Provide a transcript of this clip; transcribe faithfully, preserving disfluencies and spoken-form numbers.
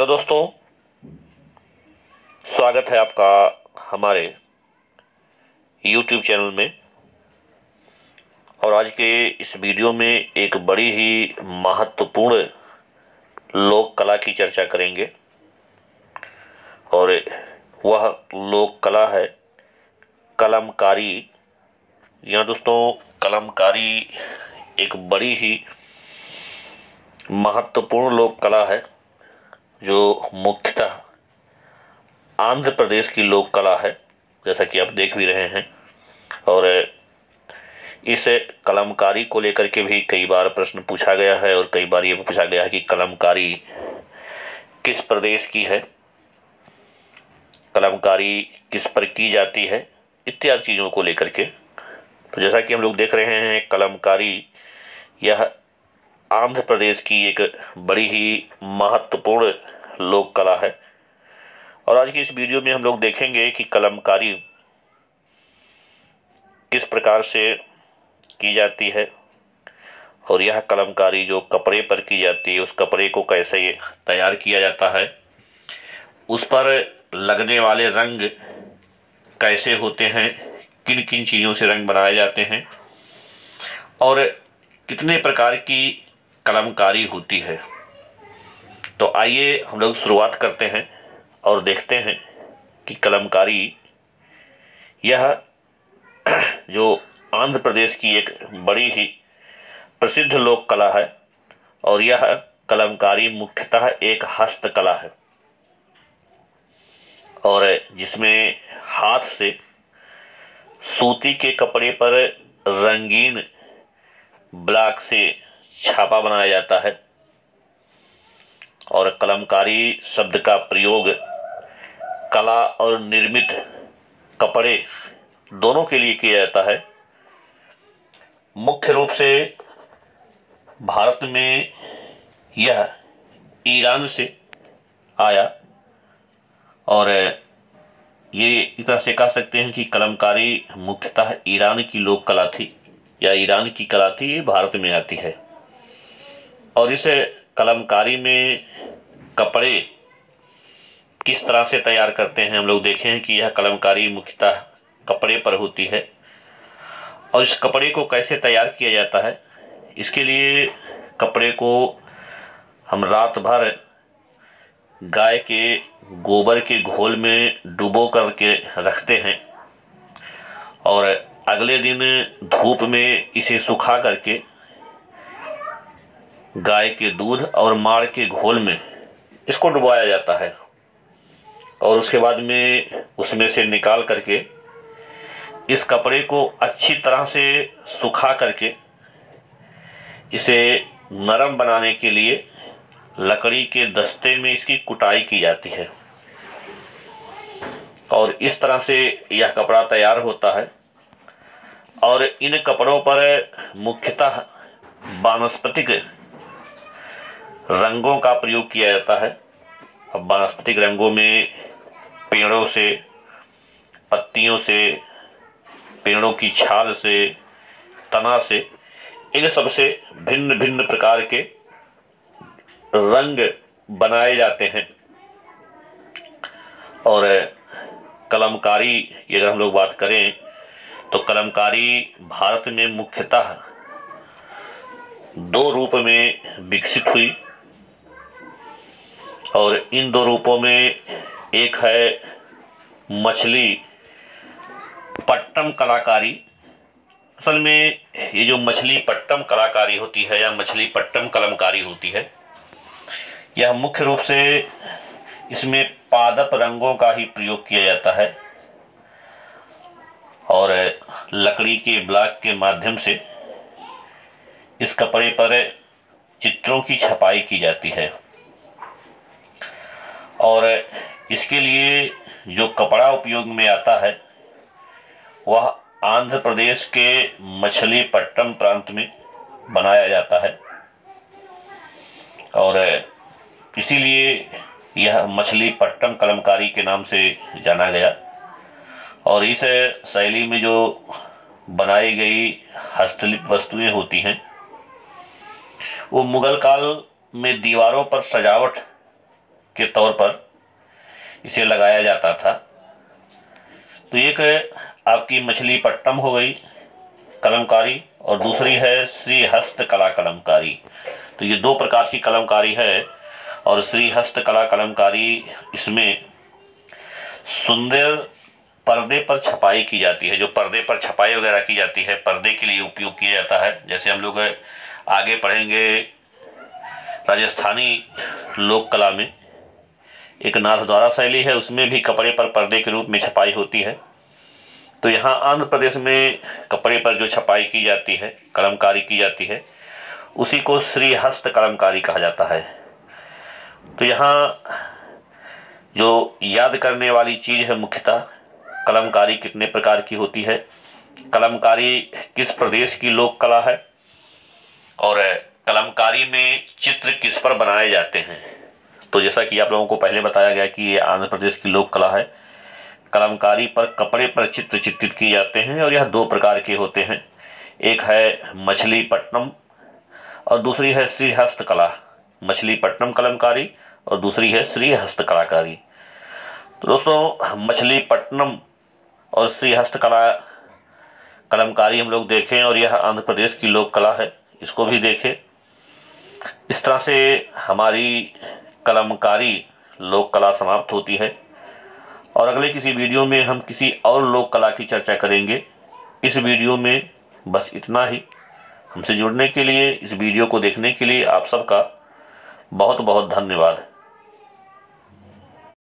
दोस्तों, स्वागत है आपका हमारे YouTube चैनल में। और आज के इस वीडियो में एक बड़ी ही महत्वपूर्ण लोक कला की चर्चा करेंगे और वह लोक कला है कलमकारी। यहाँ दोस्तों, कलमकारी एक बड़ी ही महत्वपूर्ण लोक कला है जो मुख्यतः आंध्र प्रदेश की लोक कला है, जैसा कि आप देख भी रहे हैं। और इस कलमकारी को लेकर के भी कई बार प्रश्न पूछा गया है और कई बार ये पूछा गया है कि कलमकारी किस प्रदेश की है, कलमकारी किस पर की जाती है, इत्यादि चीज़ों को लेकर के। तो जैसा कि हम लोग देख रहे हैं, कलमकारी यह आंध्र प्रदेश की एक बड़ी ही महत्वपूर्ण लोक कला है। और आज की इस वीडियो में हम लोग देखेंगे कि कलमकारी किस प्रकार से की जाती है और यह कलमकारी जो कपड़े पर की जाती है, उस कपड़े को कैसे तैयार किया जाता है, उस पर लगने वाले रंग कैसे होते हैं, किन किन चीज़ों से रंग बनाए जाते हैं और कितने प्रकार की कलमकारी होती है। तो आइए हम लोग शुरुआत करते हैं और देखते हैं कि कलमकारी यह जो आंध्र प्रदेश की एक बड़ी ही प्रसिद्ध लोक कला है और यह कलमकारी मुख्यतः एक हस्तकला है और जिसमें हाथ से सूती के कपड़े पर रंगीन ब्लॉक से छापा बनाया जाता है। और कलमकारी शब्द का प्रयोग कला और निर्मित कपड़े दोनों के लिए किया जाता है। मुख्य रूप से भारत में यह ईरान से आया और ये इस तरह से कह सकते हैं कि कलमकारी मुख्यतः ईरान की लोक कला थी या ईरान की कला थी, ये भारत में आती है। और इस कलमकारी में कपड़े किस तरह से तैयार करते हैं, हम लोग देखें हैं कि यह कलमकारी मुख्यतः कपड़े पर होती है। और इस कपड़े को कैसे तैयार किया जाता है, इसके लिए कपड़े को हम रात भर गाय के गोबर के घोल में डुबो करके रखते हैं और अगले दिन धूप में इसे सुखा करके गाय के दूध और माड़ के घोल में इसको डुबाया जाता है। और उसके बाद में उसमें से निकाल करके इस कपड़े को अच्छी तरह से सुखा करके इसे नरम बनाने के लिए लकड़ी के दस्ते में इसकी कुटाई की जाती है और इस तरह से यह कपड़ा तैयार होता है। और इन कपड़ों पर मुख्यतः वानस्पतिक रंगों का प्रयोग किया जाता है। अब वानस्पतिक रंगों में पेड़ों से, पत्तियों से, पेड़ों की छाल से, तना से, इन सब से भिन्न भिन्न प्रकार के रंग बनाए जाते हैं। और कलमकारी की अगर हम लोग बात करें तो कलमकारी भारत में मुख्यतः दो रूप में विकसित हुई और इन दो रूपों में एक है मछली पट्टम कलाकारी। असल में ये जो मछली पट्टम कलाकारी होती है या मछली पट्टम कलमकारी होती है, यह मुख्य रूप से इसमें पादप रंगों का ही प्रयोग किया जाता है और लकड़ी के ब्लॉक के माध्यम से इस कपड़े पर चित्रों की छपाई की जाती है। और इसके लिए जो कपड़ा उपयोग में आता है वह आंध्र प्रदेश के मछलीपट्टम प्रांत में बनाया जाता है और इसीलिए यह मछलीपट्टम कलमकारी के नाम से जाना गया। और इस शैली में जो बनाई गई हस्तलिखित वस्तुएं होती हैं वो मुगल काल में दीवारों पर सजावट के तौर पर इसे लगाया जाता था। तो एक आपकी मछलीपट्टनम हो गई कलमकारी, और दूसरी है श्रीहस्त कला कलमकारी। तो ये दो प्रकार की कलमकारी है। और श्रीहस्त कला कलमकारी, इसमें सुंदर पर्दे पर छपाई की जाती है। जो पर्दे पर छपाई वगैरह की जाती है, पर्दे के लिए उपयोग किया जाता है। जैसे हम लोग आगे पढ़ेंगे, राजस्थानी लोक कला में एक नाथद्वारा शैली है, उसमें भी कपड़े पर पर्दे के रूप में छपाई होती है। तो यहाँ आंध्र प्रदेश में कपड़े पर जो छपाई की जाती है, कलमकारी की जाती है, उसी को श्रीहस्त कलमकारी कहा जाता है। तो यहाँ जो याद करने वाली चीज़ है मुख्यतः, कलमकारी कितने प्रकार की होती है, कलमकारी किस प्रदेश की लोक कला है, और कलमकारी में चित्र किस पर बनाए जाते हैं। तो जैसा कि आप लोगों को पहले बताया गया कि ये आंध्र प्रदेश की लोक कला है। कलमकारी पर कपड़े पर चित्र चित्रित किए जाते हैं, और यह दो प्रकार के होते हैं। एक है मछलीपट्टनम और दूसरी है श्रीहस्त कला। मछलीपट्टनम कलमकारी और दूसरी है श्रीहस्त कलाकारी। तो दोस्तों, मछलीपट्टनम और श्रीहस्त कला कलमकारी हम लोग देखें, और यह आंध्र प्रदेश की लोक कला है, इसको भी देखें। इस तरह से हमारी कलमकारी लोक कला समाप्त होती है। और अगले किसी वीडियो में हम किसी और लोक कला की चर्चा करेंगे। इस वीडियो में बस इतना ही। हमसे जुड़ने के लिए, इस वीडियो को देखने के लिए आप सबका बहुत बहुत धन्यवाद।